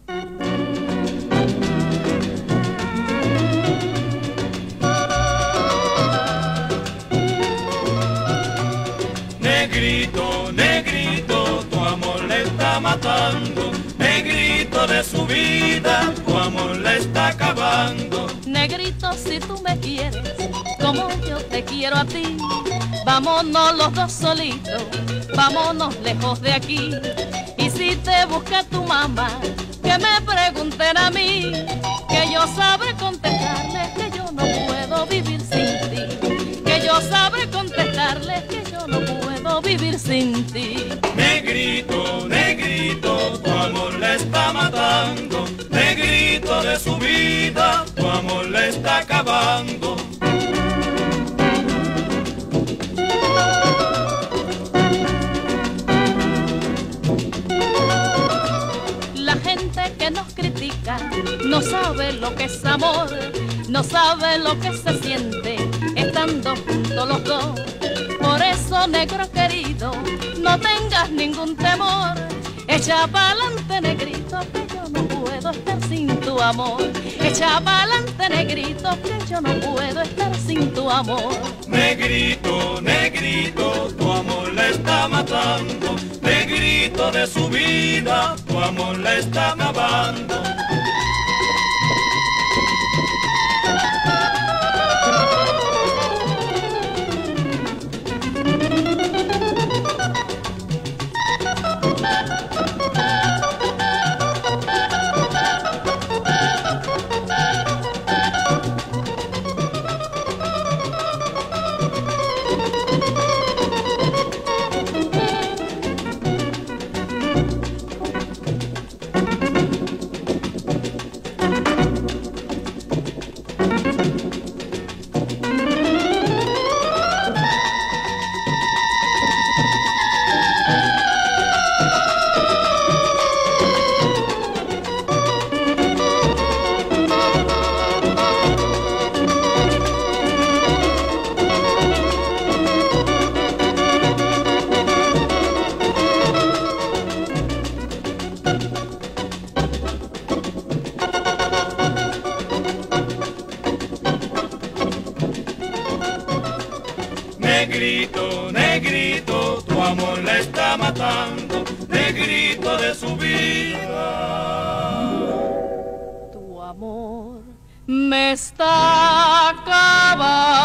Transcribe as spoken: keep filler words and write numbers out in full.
Negrito, negrito, tu amor le está matando. Negrito, de su vida, tu amor le está acabando. Negrito, si tú me quieres, como yo te quiero a ti, vámonos los dos solitos, vámonos lejos de aquí. Y si te busca tu mamá, que me pregunten a mí, que yo sabré contestarles que yo no puedo vivir sin ti, que yo sabré contestarles que yo no puedo vivir sin ti. Negrito, negrito, tu amor le está matando. Negrito, de su vida, tu amor le está acabando. La gente que nos critica no sabe lo que es amor, no sabe lo que se siente estando juntos los dos. Por eso, negro querido, no tengas ningún temor, echa pa'lante, negrito, que yo no puedo estar sin tu amor. Echa pa'lante, negrito, que yo no puedo estar sin tu amor. Negrito, negrito, tu amor le está matando. Negrito, de su vida, tu amor le está acabando. Negrito, negrito, tu amor le está matando. Negrito, de su vida, tu amor me está acabando.